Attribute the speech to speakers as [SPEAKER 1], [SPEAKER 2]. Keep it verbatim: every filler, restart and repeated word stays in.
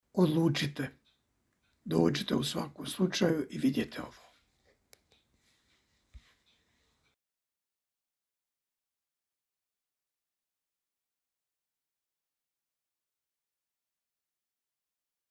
[SPEAKER 1] odlučite. Dođite u svakom slučaju i vidite ovo.